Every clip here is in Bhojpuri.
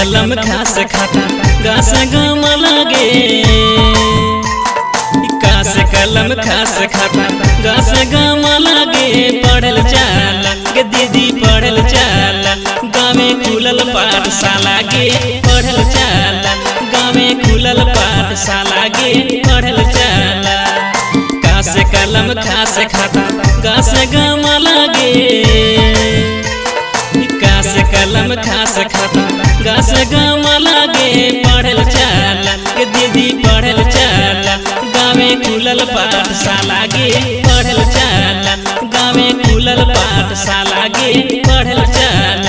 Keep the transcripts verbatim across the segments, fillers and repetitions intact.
कलम घास खाता घास गाम लागे। कास कलम घास खाता घास गाम लागे। पढ़ल चाल गे दीदी पढ़ल चाल गाँवे खुलल पाठशाला गे। पढ़ल चाल गाँवे खुलल पाठशाला गे। पढ़ल चाल कास कलम घास खाता घास गाम लागे। कास कलम घास खाता घास गाम लागे। पढ़ल चाल गे दीदी पढ़ल चाल गाँवे खुलल पाठशाला गे। पढ़ल चाल गाँवे खुलल पाठशाला गे। पढ़ल चाल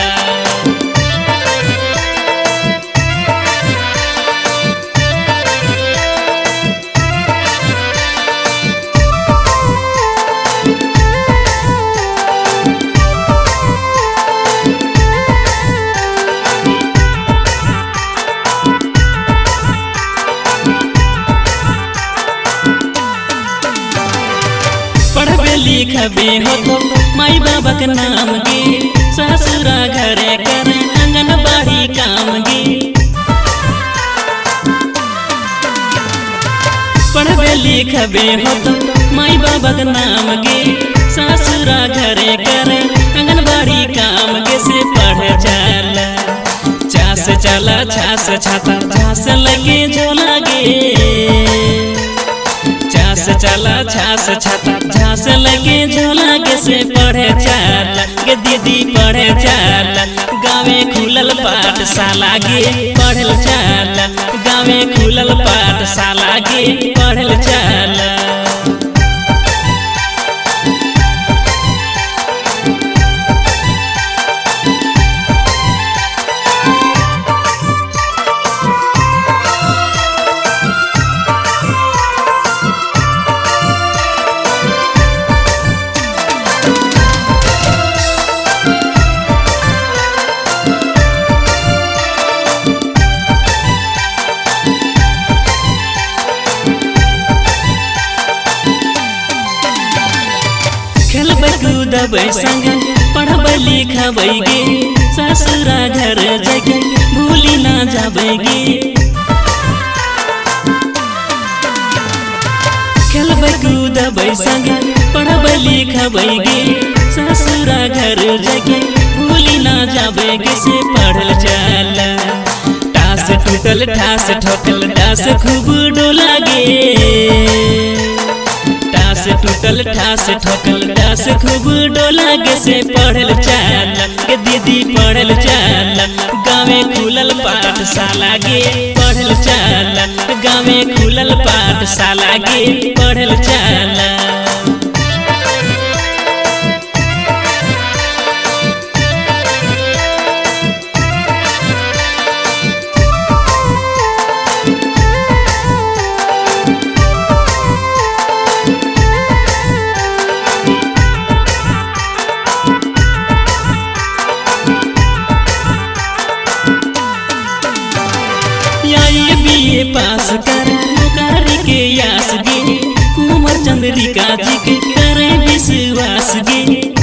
लिखबे हो तो माई बाबा के नाम गे। ससुरा घरे कर आंगनबाड़ी काम गे। पढ़बे लिखबे हो तो माई बाबा के नाम गे। ससुरा घरे कर आंगनबाड़ी काम गे। से पढ़ चला चास चला छास छाता छास लगे झोला गे। छास चला छास छाता छास लगे झोला गे। से पढ़े चाल गे दीदी पढ़े चाल गाँवे खुलल पाठशाला गे। पढ़ल चाल गाँवे खुलल पाठशाला गे। पढ़ल चाल कूदबै संग पढ़बै लिखबै गे। ससुरा घर जगे भूली ना जाबै गे। खेलबै कूदबै संग पढ़बै लिखबै गे। ससुरा घर जगे भूली ना जाबै गे। से पढ़ल चाल टास टूटल ठास ठोकल डास खूब डोला गे। टास टूटल ठास ठोकल डास खूब डोला गे। से पढ़ल चाल गे दीदी पढ़ल चाल गाँवे खुलल पाठशाला गे। पढ़ल चाल गाँवे खुलल पाठशाला गे। पढ़ल चाल पास कर नौकरी के आस गे। कुंवर चंद्रिका जी के करे विश्वास गे।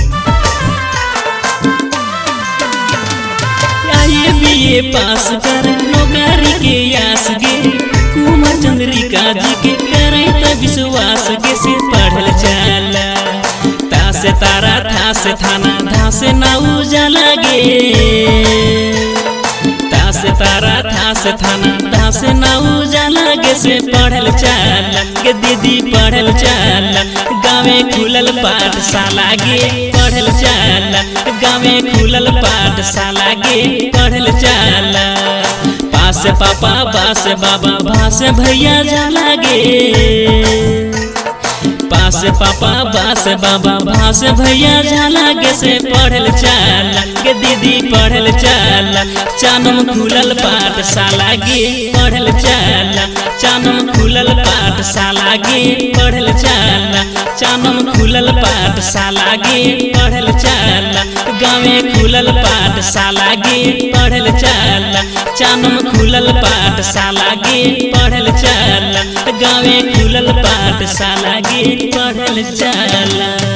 आइए बीए पास कर नौकरी के आस गे। कुंवर चंद्रिका जी के करे तो विश्वास गे। से पढ़ल चाल तास तारा थास थाना धास नाऊ जाला गे। तास तारा थास थाना धास नाऊ जाला गे। से पढ़ल चाल गे दीदी पढ़ल चाल गाँवे खुलल पाठशाला गे। पढ़ल चाल गाँवे खुलल पाठशाला गे। पढ़ल चाल पास पापा बास बाबा भास भैया जाला गे। पास पापा बास बाबा भास भैया जाला गे। से पढ़ल चाल गे दीदी पढ़ल चाल चानम खुलल पाठशाला गे। पढ़ल चाल चानम खुलल पाठशाला गे। पढ़ल चाल चानम खुलल पाठशाला गे। पढ़ल चाल गाँवे खुलल पाठशाला गे। पढ़ल चाल चानम खुलल पाठशाला गे। पढ़ल चाल गाँवे खुलल पाठशाला गे। पढ़ल चाल।